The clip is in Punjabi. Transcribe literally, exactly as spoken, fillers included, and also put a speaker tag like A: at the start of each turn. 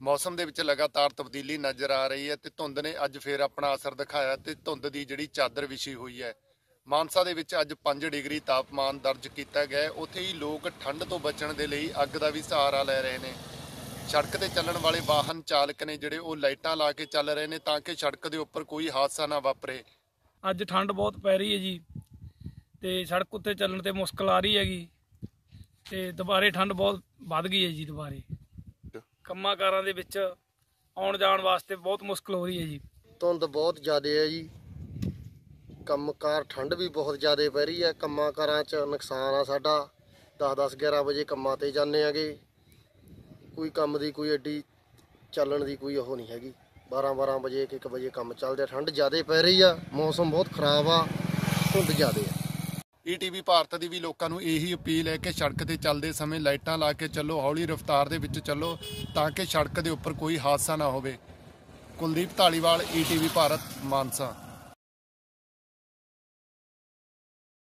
A: मौसम ਦੇ ਵਿੱਚ ਲਗਾਤਾਰ ਤਬਦੀਲੀ ਨਜ਼ਰ ਆ ਰਹੀ ਹੈ ਤੇ ਧੁੰਦ ਨੇ ਅੱਜ ਫੇਰ ਆਪਣਾ ਅਸਰ ਦਿਖਾਇਆ ਤੇ ਧੁੰਦ ਦੀ ਜਿਹੜੀ ਚਾਦਰ ਵਿਛੀ ਹੋਈ ਹੈ। ਮਾਨਸਾ ਦੇ ਵਿੱਚ ਅੱਜ ਪੰਜ ਡਿਗਰੀ ਤਾਪਮਾਨ ਦਰਜ ਕੀਤਾ ਗਿਆ। ਉੱਥੇ ਹੀ ਲੋਕ ਠੰਡ ਤੋਂ ਬਚਣ ਦੇ ਲਈ ਅੱਗ ਦਾ ਵੀ ਸਹਾਰਾ ਲੈ ਰਹੇ ਨੇ। ਸੜਕ ਤੇ ਚੱਲਣ ਵਾਲੇ ਵਾਹਨ ਚਾਲਕ ਨੇ ਜਿਹੜੇ ਉਹ ਲਾਈਟਾਂ ਲਾ ਕੇ ਚੱਲ ਰਹੇ ਨੇ ਤਾਂ ਕਿ ਸੜਕ ਦੇ ਉੱਪਰ ਕੋਈ ਹਾਦਸਾ ਨਾ ਵਾਪਰੇ।
B: ਅੱਜ ਠੰਡ ਬਹੁਤ ਪੈ ਰਹੀ ਹੈ ਜੀ ਤੇ ਸੜਕ ਉੱਤੇ ਚੱਲਣ ਤੇ ਮੁਸ਼ਕਲ ਆ ਰਹੀ ਹੈਗੀ ਤੇ ਦੁਬਾਰੇ ਠੰਡ ਬਹੁਤ ਵੱਧ ਗਈ ਹੈ ਜੀ। ਦੁਬਾਰੇ ਕੰਮਾਂ ਕਾਰਾਂ ਦੇ ਵਿੱਚ ਆਉਣ ਜਾਣ ਵਾਸਤੇ ਬਹੁਤ ਮੁਸ਼ਕਲ ਹੋ ਰਹੀ ਹੈ ਜੀ।
C: ਧੁੰਦ ਬਹੁਤ ਜ਼ਿਆਦਾ ਹੈ ਜੀ। ਕੰਮਕਾਰ ਠੰਡ ਵੀ ਬਹੁਤ ਜ਼ਿਆਦਾ ਪੈ ਰਹੀ ਹੈ। ਕੰਮਾਂ ਕਾਰਾਂ 'ਚ ਨੁਕਸਾਨ ਆ ਸਾਡਾ। ਦਸ ਦਸ ਗਿਆਰਾਂ ਵਜੇ ਕੰਮਾਂ 'ਤੇ ਜਾਂਦੇ ਹੈਗੇ। ਕੋਈ ਕੰਮ ਦੀ ਕੋਈ ਐਡੀ ਚੱਲਣ ਦੀ ਕੋਈ ਉਹ ਨਹੀਂ ਹੈਗੀ। ਬਾਰਾਂ ਬਾਰਾਂ ਵਜੇ ਇੱਕ ਇੱਕ ਵਜੇ ਕੰਮ ਚੱਲਦੇ। ਠੰਡ ਜ਼ਿਆਦਾ ਪੈ ਰਹੀ ਆ। ਮੌਸਮ ਬਹੁਤ ਖਰਾਬ ਆ। ਧੁੰਦ ਜ਼ਿਆਦਾ ਆ।
A: ਈ ਟੀ ਵੀ ਭਾਰਤ ਦੀ ਵੀ ਲੋਕਾਂ ਨੂੰ ਇਹੀ ਅਪੀਲ ਹੈ ਕਿ ਸੜਕ ਤੇ ਚੱਲਦੇ ਸਮੇਂ ਲਾਈਟਾਂ ਲਾ ਕੇ ਚੱਲੋ, ਹੌਲੀ ਰਫ਼ਤਾਰ ਦੇ ਵਿੱਚ ਚੱਲੋ ਤਾਂ ਕਿ ਸੜਕ ਦੇ ਉੱਪਰ ਕੋਈ ਹਾਦਸਾ ਨਾ ਹੋਵੇ। Kuldeep Dhaliwal, E T V Bharat, Mansa.